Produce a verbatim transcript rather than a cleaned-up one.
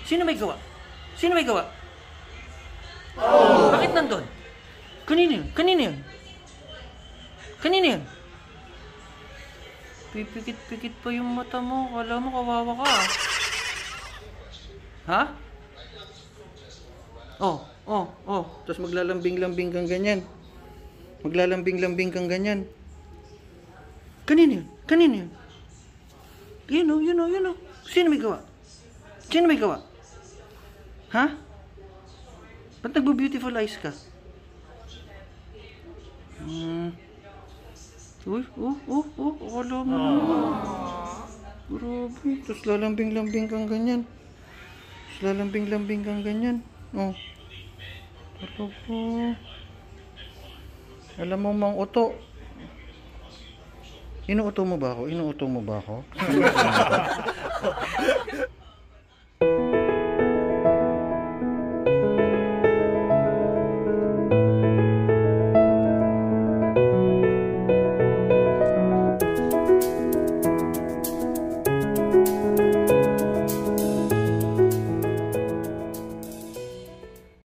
Sino may gawa? Sino may gawa? Oh. Bakit nandun? Kanino yun? Kanino yun? Kanino yun? Pipikit-pikit pa yung mata mo. Kala mo kawawa ka. Ha? Oh, oh, oh. Tapos maglalambing-lambing kang ganyan. Maglalambing-lambing kang ganyan. Kanino yun? Kanino yun? Yun o, yun o, yun o. Sino may gawa? Sino may gawa? Ha? Ba't nagbo-beautiful eyes ka? Hmm. Uy, oh, oh, oh. Akala mo. Grabe. Tapos lalambing-lambing kang ganyan. Tapos lalambing-lambing kang ganyan. Oh. Ito po. Alam mo, Mang Uto. Inuuto mo ba ako? Inuuto mo ba ako?